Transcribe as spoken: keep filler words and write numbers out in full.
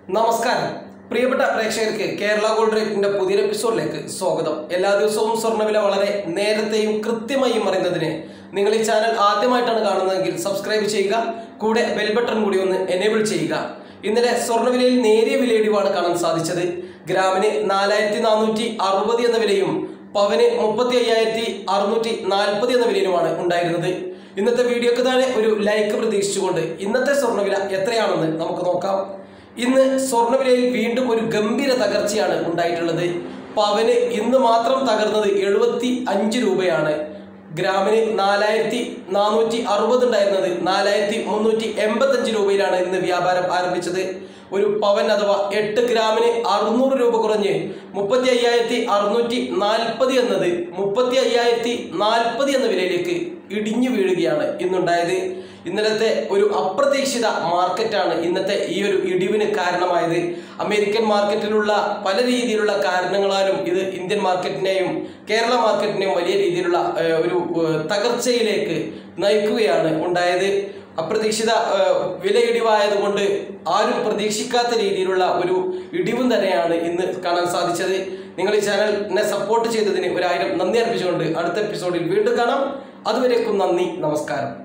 നമസ്കാരം പ്രിയപ്പെട്ട പ്രേക്ഷകർക്ക് കേരള ഗോൾഡ്രേറ്റിന്റെ പുതിയൊരു എപ്പിസോഡിലേക്ക് സ്വാഗതം. എല്ലാ ദിവസവും സ്വർണ്ണവില വളരെ നേരത്തെയും കൃത്യമായും അറിയുന്നതിന് നിങ്ങൾ ഈ ചാനൽ ആദ്യമായിട്ടാണ് കാണുന്നതെങ്കിൽ സബ്സ്ക്രൈബ് ചെയ്യുക, കൂടെ ബെൽ ബട്ടൺ കൂടി ഒന്ന് എനേബിൾ ചെയ്യുക. ഇന്നലെ സ്വർണ്ണവിലയിൽ നേരിയ വിലയിടിവാണ് കാണാൻ സാധിച്ചത്. ഗ്രാമിന് നാലായിരത്തി നാനൂറ്റി അറുപത് എന്ന വിലയും പവന് മുപ്പത്തി അയ്യായിരത്തി അറുന്നൂറ്റി നാൽപ്പത് എന്ന വിലയിലുമാണ് ഉണ്ടായിരുന്നത്. ഇന്നത്തെ വീഡിയോക്ക് താഴെ ഒരു ലൈക്ക് പ്രതീക്ഷിച്ചുകൊണ്ട് ഇന്നത്തെ സ്വർണ്ണവില എത്രയാണെന്ന് നമുക്ക് നോക്കാം. ഇന്ന് സ്വർണ്ണവിലയിൽ വീണ്ടും ഒരു ഗംഭീര തകർച്ചയാണ് ഉണ്ടായിട്ടുള്ളത്. പവന് ഇന്ന് മാത്രം തകർന്നത് എഴുപത്തി അഞ്ച് രൂപയാണ്. ഗ്രാമിന് നാലായിരത്തി നാനൂറ്റി അറുപത് ഉണ്ടായിരുന്നത് നാലായിരത്തി മുന്നൂറ്റി എൺപത്തി അഞ്ച് രൂപയിലാണ് ഇന്ന് വ്യാപാരം ആരംഭിച്ചത്. ഒരു പവൻ അഥവാ എട്ട് ഗ്രാമിന് അറുന്നൂറ് രൂപ കുറഞ്ഞ് മുപ്പത്തി അയ്യായിരത്തി അറുന്നൂറ്റി നാൽപ്പത് എന്നത് മുപ്പത്തി അയ്യായിരത്തി നാൽപ്പത് എന്ന വിലയിലേക്ക് ഇടിഞ്ഞു വീഴുകയാണ് ഇന്നുണ്ടായത്. ഇന്നലത്തെ ഒരു അപ്രതീക്ഷിത മാർക്കറ്റാണ് ഇന്നത്തെ ഈ ഒരു ഇടിവിന് കാരണമായത്. അമേരിക്കൻ മാർക്കറ്റിലുള്ള പല രീതിയിലുള്ള കാരണങ്ങളാലും ഇത് ഇന്ത്യൻ മാർക്കറ്റിനെയും കേരള മാർക്കറ്റിനെയും വലിയ രീതിയിലുള്ള ഒരു തകർച്ചയിലേക്ക് നയിക്കുകയാണ് ഉണ്ടായത്. അപ്രതീക്ഷിത വില ഇടിവായതുകൊണ്ട് ആരും പ്രതീക്ഷിക്കാത്ത രീതിയിലുള്ള ഒരു ഇടിവും തന്നെയാണ് ഇന്ന് കാണാൻ സാധിച്ചത്. നിങ്ങൾ ഈ ചാനലിനെ സപ്പോർട്ട് ചെയ്തതിന് ഒരായിരം നന്ദി അർപ്പിച്ചുകൊണ്ട് അടുത്ത എപ്പിസോഡിൽ വീണ്ടും കാണാം. അതുവരേക്കും നന്ദി, നമസ്കാരം.